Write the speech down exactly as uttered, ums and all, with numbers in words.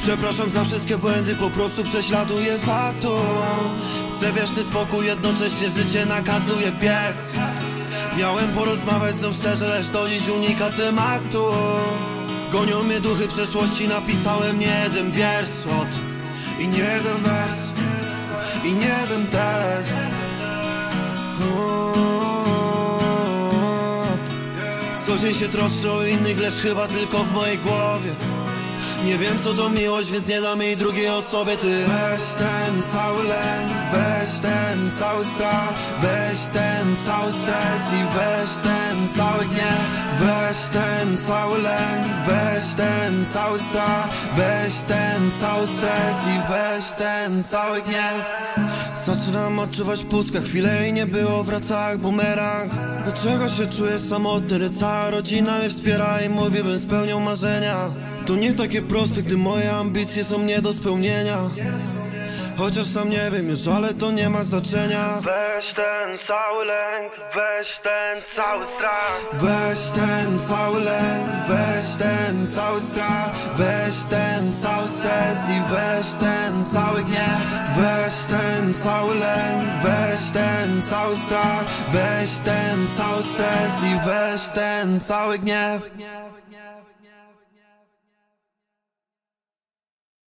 Przepraszam za wszystkie błędy, po prostu prześladuję faktu. Chcę wieczny spokój, jednocześnie życie nakazuje biec. Miałem porozmawiać z nią szczerze, lecz do dziś unika tematu. Gonią mnie duchy przeszłości, napisałem nie jeden wiersz od i nie jeden wers i nie jeden tekst. Co dzień się troszczę o innych, lecz chyba tylko w mojej głowie. Nie wiem co to miłość, więc nie dam jej drugiej osobie. Ty weź ten cały lęk, weź ten cały strach, weź ten cały stres i weź ten cały gniew. Weź ten cały lęk, weź ten cały strach, weź ten cały stres i weź ten cały gniew. Zaczynam odczuwać pustkę, chwilę jej nie było, wraca jak bumerang. Dlaczego się czuję samotny, cała rodzina mnie wspiera i mówi, bym spełniał marzenia. To nie takie proste, gdy moje ambicje są nie do spełnienia. Chociaż sam nie wiem już, ale to nie ma znaczenia. Weź ten cały lęk, weź ten cały strach, weź ten cały lęk, weź ten cały strach, weź ten cały stres i weź ten cały gniew. Weź ten cały lęk, weź ten cały strach, weź ten cały stres i weź ten cały gniew.